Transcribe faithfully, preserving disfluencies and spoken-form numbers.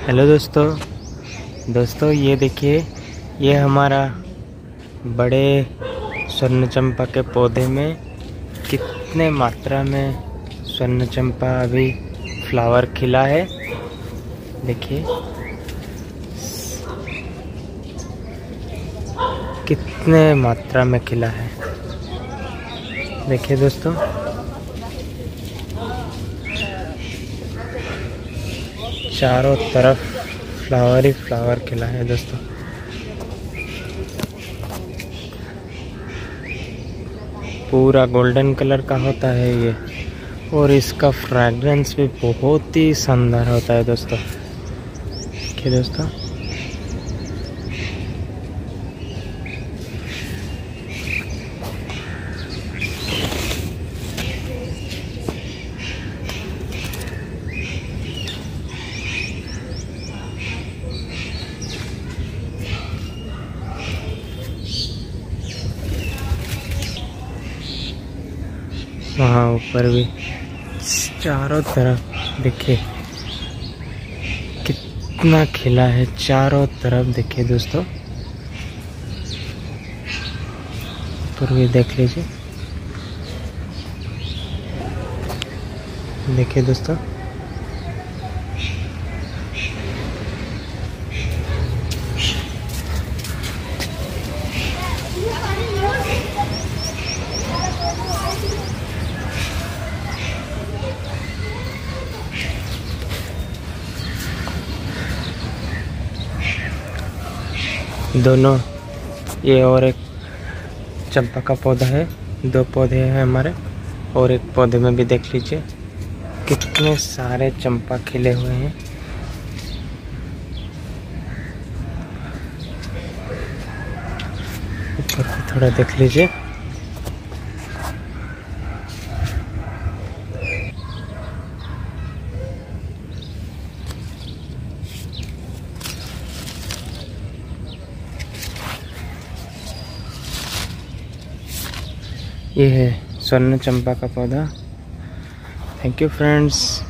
Hello दोस्तों दोस्तों ये देखिए, ये हमारा बड़े स्वर्ण चंपा के पौधे में कितने मात्रा में स्वर्ण चंपा अभी फ्लावर खिला है। देखिए कितने मात्रा में खिला है। देखिए दोस्तों, चारों तरफ फ्लावर ही फ्लावर खिला है दोस्तों। पूरा गोल्डन कलर का होता है ये, और इसका फ्रैग्रेंस भी बहुत ही शानदार होता है दोस्तों। देखिए दोस्तों, वहाँ ऊपर भी चारों तरफ देखिए कितना खिला है। चारों तरफ देखिए दोस्तों, ऊपर भी देख लीजिए। देखिए दोस्तों, दोनों ये और एक चंपा का पौधा है, दो पौधे हैं हमारे, और एक पौधे में भी देख लीजिए कितने सारे चंपा खिले हुए हैं। ऊपर भी थोड़ा देख लीजिए। ये है स्वर्ण चंपा का पौधा। Thank you friends.